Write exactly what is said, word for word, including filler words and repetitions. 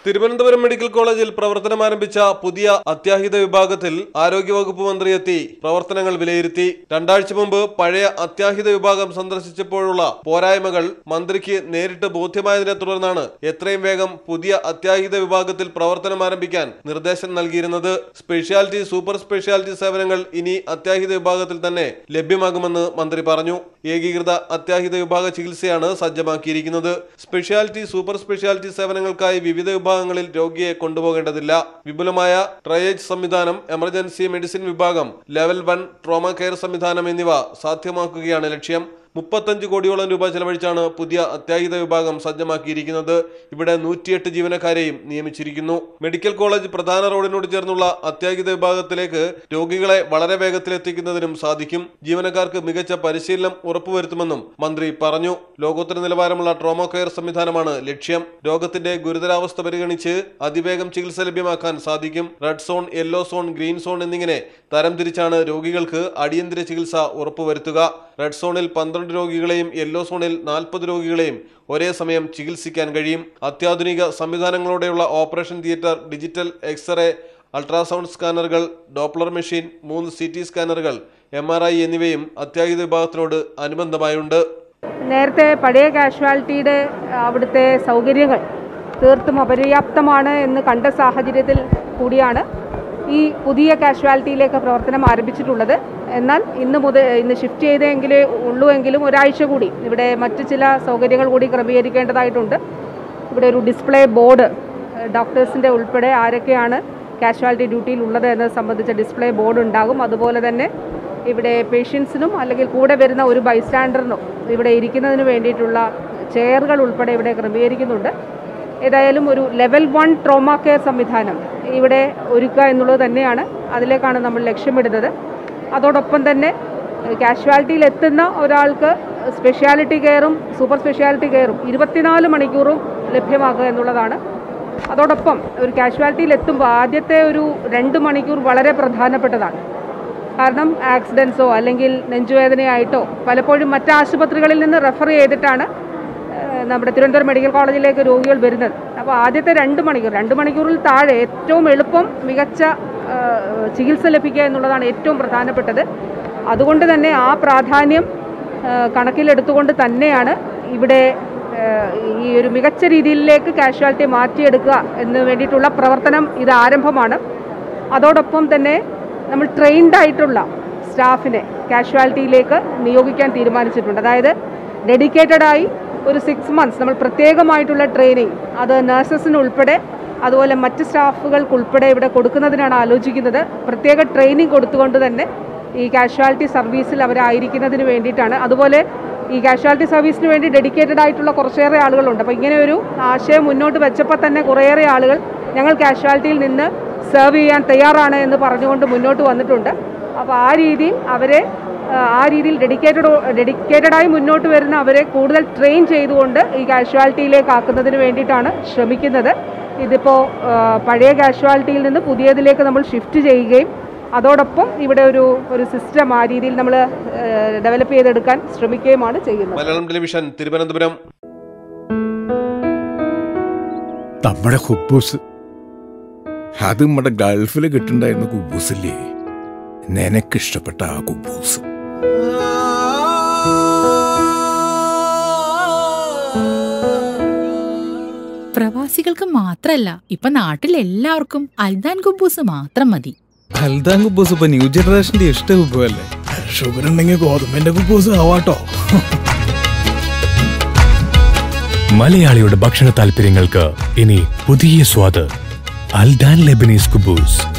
Thiruvananthapuram medical കോളേജിൽ പ്രവർത്തനം ആരംഭിച്ച പുതിയ അത്യാഹിത വിഭാഗത്തിൽ ആരോഗ്യവകുപ്പ് മന്ത്രി എത്തി പ്രവർത്തനങ്ങൾ വിലയിരുത്തി. രണ്ടാഴ്ച മുമ്പ് പഴയ അത്യാഹിത വിഭാഗം സന്ദർശിച്ചപ്പോഴുള്ള പോരായ്മകൾ മന്ത്രിക്ക് നേരിട്ട് ബോധ്യമായതിനെ തുടർന്നാണ് എത്രയും വേഗം പുതിയ അത്യാഹിത വിഭാഗത്തിൽ പ്രവർത്തനം ആരംഭിക്കാൻ നിർദ്ദേശം നൽകിയിരുന്നത്. സ്പെഷ്യാലിറ്റി, സൂപ്പർ സ്പെഷ്യാലിറ്റി സേവനങ്ങൾ ഇനി അത്യാഹിത വിഭാഗത്തിൽ തന്നെ ലഭ്യമാകുമെന്ന് മന്ത്രി പറഞ്ഞു. ഏകീകൃത അത്യാഹിത വിഭാഗ ചികിത്സയാണ് സജ്ജമാക്കിയിരിക്കുന്നത്. സ്പെഷ്യാലിറ്റി, സൂപ്പർ സ്പെഷ്യാലിറ്റി സേവനങ്ങൾക്കായി വിവിധ വിഭാഗങ്ങളിൽ രോഗിയെ കൊണ്ടുപോകേണ്ടതില്ല. വിപുലമായ ട്രയേജ് സംവിധാനം, എമർജൻസി മെഡിസിൻ വിഭാഗം, ലെവൽ വൺ ട്രോമ കെയർ സംവിധാനം എന്നിവ സാധ്യമാക്കുകയാണ് ലക്ഷ്യം. മുപ്പത്തഞ്ച് കോടിയോളം രൂപ ചെലവഴിച്ചാണ് പുതിയ അത്യാഹിത വിഭാഗം സജ്ജമാക്കിയിരിക്കുന്നത്. ഇവിടെ നൂറ്റിയെട്ട് ജീവനക്കാരെയും നിയമിച്ചിരിക്കുന്നു. മെഡിക്കൽ കോളേജ് പ്രധാന റോഡിനോട് ചേർന്നുള്ള അത്യാഹിത വിഭാഗത്തിലേക്ക് രോഗികളെ വളരെ വേഗത്തിൽ എത്തിക്കുന്നതിനും സാധിക്കും. ജീവനക്കാർക്ക് മികച്ച പരിശീലനം ഉറപ്പുവരുത്തുമെന്നും മന്ത്രി പറഞ്ഞു. ലോകോത്തര നിലവാരമുള്ള ട്രോമ കെയർ സംവിധാനമാണ് ലക്ഷ്യം. രോഗത്തിന്റെ ഗുരുതരാവസ്ഥ പരിഗണിച്ച് അതിവേഗം ചികിത്സ ലഭ്യമാക്കാൻ സാധിക്കും. Red zone, yellow zone, green zone എന്നിങ്ങനെ തരംതിരിച്ചാണ് രോഗികൾക്ക് അടിയന്തര ചികിത്സ ഉറപ്പുവരുത്തുക. റെഡ് സോണിൽ പന്ത്രണ്ട് രോഗികളെയും യെല്ലോ സോണിൽ നാൽപ്പത് രോഗികളെയും ഒരേ സമയം ചികിത്സിക്കാൻ കഴിയും. അത്യാധുനിക സംവിധാനങ്ങളോടെയുള്ള operation theatre, digital X-ray, ultrasound സ്കാനറുകൾ, ഡോപ്ലർ മെഷീൻ, മൂന്ന് സി ടി സ്കാനറുകൾ, എം ആർ ഐ എന്നിവയും അത്യാഹിത വിഭാഗത്തിനോട് അനുബന്ധമായുണ്ട്. നേരത്തെ പഴയ കാഷ്വാലിറ്റിയുടെ അവിടുത്തെ സൗകര്യങ്ങൾ തീർത്തും അപര്യാപ്തമാണ് എന്ന് കണ്ട സാഹചര്യത്തിൽ കൂടിയാണ് ഈ പുതിയ കാഷ്വാലിറ്റിയിലേക്ക് പ്രവർത്തനം ആരംഭിച്ചിട്ടുള്ളത്. എന്നാൽ ഇന്ന് മുതൽ ഇന്ന് ഷിഫ്റ്റ് ചെയ്തെങ്കിലേ ഉള്ളൂ എങ്കിലും ഒരാഴ്ച കൂടി ഇവിടെ മറ്റ് ചില സൗകര്യങ്ങൾ കൂടി ക്രമീകരിക്കേണ്ടതായിട്ടുണ്ട്. ഇവിടെ ഒരു ഡിസ്പ്ലേ ബോർഡ്, ഡോക്ടേഴ്സിൻ്റെ ഉൾപ്പെടെ ആരൊക്കെയാണ് കാഷ്വാലിറ്റി ഡ്യൂട്ടിയിൽ ഉള്ളത് എന്നത് സംബന്ധിച്ച ഡിസ്പ്ലേ ബോർഡ് ഉണ്ടാകും. അതുപോലെ തന്നെ ഇവിടെ പേഷ്യൻസിനും അല്ലെങ്കിൽ കൂടെ വരുന്ന ഒരു ബൈസ്റ്റാൻഡറിനും ഇവിടെ ഇരിക്കുന്നതിന് വേണ്ടിയിട്ടുള്ള ചെയറുകൾ ഉൾപ്പെടെ ഇവിടെ ക്രമീകരിക്കുന്നുണ്ട്. ഏതായാലും ഒരു ലെവൽ വൺ ട്രോമ കെയർ സംവിധാനം ഇവിടെ ഒരുക്കുക എന്നുള്ളത് തന്നെയാണ്, അതിലേക്കാണ് നമ്മൾ ലക്ഷ്യമിടുന്നത്. അതോടൊപ്പം തന്നെ കാഷ്വാലിറ്റിയിൽ എത്തുന്ന ഒരാൾക്ക് സ്പെഷ്യാലിറ്റി കെയറും സൂപ്പർ സ്പെഷ്യാലിറ്റി കെയറും ഇരുപത്തിനാല് മണിക്കൂറും ലഭ്യമാക്കുക എന്നുള്ളതാണ്. അതോടൊപ്പം ഒരു കാഷ്വാലിറ്റിയിൽ എത്തുമ്പോൾ ആദ്യത്തെ ഒരു രണ്ട് മണിക്കൂർ വളരെ പ്രധാനപ്പെട്ടതാണ്. കാരണം ആക്സിഡൻസോ അല്ലെങ്കിൽ നെഞ്ചുവേദനയായിട്ടോ പലപ്പോഴും മറ്റ് ആശുപത്രികളിൽ നിന്ന് റെഫർ ചെയ്തിട്ടാണ് നമ്മുടെ തിരുവനന്തപുരം മെഡിക്കൽ കോളേജിലേക്ക് രോഗികൾ വരുന്നത്. അപ്പോൾ ആദ്യത്തെ രണ്ട് മണിക്കൂർ രണ്ട് മണിക്കൂറിൽ താഴെ ഏറ്റവും എളുപ്പം മികച്ച ചികിത്സ ലഭിക്കുക എന്നുള്ളതാണ് ഏറ്റവും പ്രധാനപ്പെട്ടത്. അതുകൊണ്ട് തന്നെ ആ പ്രാധാന്യം കണക്കിലെടുത്തുകൊണ്ട് തന്നെയാണ് ഇവിടെ ഈ ഒരു മികച്ച രീതിയിലേക്ക് കാഷ്വാലിറ്റി മാറ്റിയെടുക്കുക എന്ന് വേണ്ടിയിട്ടുള്ള പ്രവർത്തനം ഇത് ആരംഭമാണ്. അതോടൊപ്പം തന്നെ നമ്മൾ ട്രെയിൻഡ് ആയിട്ടുള്ള സ്റ്റാഫിനെ കാഷ്വാലിറ്റിയിലേക്ക് നിയോഗിക്കാൻ തീരുമാനിച്ചിട്ടുണ്ട്. അതായത് ഡെഡിക്കേറ്റഡായി ഒരു സിക്സ് മന്ത്സ് നമ്മൾ പ്രത്യേകമായിട്ടുള്ള ട്രെയിനിങ് അത് നഴ്സസിനുൾപ്പെടെ അതുപോലെ മറ്റ് സ്റ്റാഫുകൾക്കുൾപ്പെടെ ഇവിടെ കൊടുക്കുന്നതിനാണ് ആലോചിക്കുന്നത്. പ്രത്യേക ട്രെയിനിങ് കൊടുത്തുകൊണ്ട് തന്നെ ഈ കാഷ്വാലിറ്റി സർവീസിൽ അവരായിരിക്കുന്നതിന് വേണ്ടിയിട്ടാണ്. അതുപോലെ ഈ കാഷ്വാലിറ്റി സർവീസിന് വേണ്ടി ഡെഡിക്കേറ്റഡ് ആയിട്ടുള്ള കുറച്ചേറെ ആളുകളുണ്ട്. അപ്പോൾ ഇങ്ങനെ ഒരു ആശയം മുന്നോട്ട് വെച്ചപ്പോൾ തന്നെ കുറേയേറെ ആളുകൾ ഞങ്ങൾ കാഷ്വാലിറ്റിയിൽ നിന്ന് സെർവ് ചെയ്യാൻ തയ്യാറാണ് എന്ന് പറഞ്ഞുകൊണ്ട് മുന്നോട്ട് വന്നിട്ടുണ്ട്. അപ്പോൾ ആ രീതിയിൽ അവരെ ആ രീതിയിൽ ഡെഡിക്കേറ്റഡ് ഡെഡിക്കേറ്റഡായി മുന്നോട്ട് വരുന്ന അവരെ കൂടുതൽ ട്രെയിൻ ചെയ്തുകൊണ്ട് ഈ കാഷ്വാലിറ്റിയിലേക്ക് ആക്കുന്നതിന് വേണ്ടിയിട്ടാണ് ശ്രമിക്കുന്നത്. ഇതിപ്പോൾ പഴയ കാഷ്വാലിറ്റിയിൽ നിന്ന് പുതിയതിലേക്ക് നമ്മൾ ഷിഫ്റ്റ് ചെയ്യുകയും അതോടൊപ്പം ഇവിടെ ഒരു ഒരു സിസ്റ്റം ആ രീതിയിൽ നമ്മൾ ഡെവലപ്പ് ചെയ്തെടുക്കാൻ ശ്രമിക്കുകയുമാണ് ചെയ്യുന്നത്. മലയാളം ടെലിവിഷൻ, തിരുവനന്തപുരം. നമ്മുടെ കുബൂസ് അത് നമ്മുടെ ഗൾഫിൽ കിട്ടുണ്ടായിരുന്ന കുബൂസില്ലേ, നിനക്കിഷ്ടപ്പെട്ട ആ കുബൂസ്. പ്രവാസികൾക്ക് മാത്രല്ല, ഇപ്പൊ നാട്ടിൽ എല്ലാവർക്കും അൽദാൻ കുബൂസ് മാത്രം മതി. അൽദാൻ കുബൂസ് ഇപ്പൊ ന്യൂ ജനറേഷന്റെ ഇഷ്ട കുബുവല്ലേ. ഷുഗർ ഉണ്ടെങ്കിൽ ഗോതമ്പിന്റെ കുബൂസ് ആവാട്ടോ. മലയാളിയുടെ ഭക്ഷണ താല്പര്യങ്ങൾക്ക് ഇനി പുതിയ സ്വാദ്. അൽദാൻ ലെബനീസ് കുബൂസ്.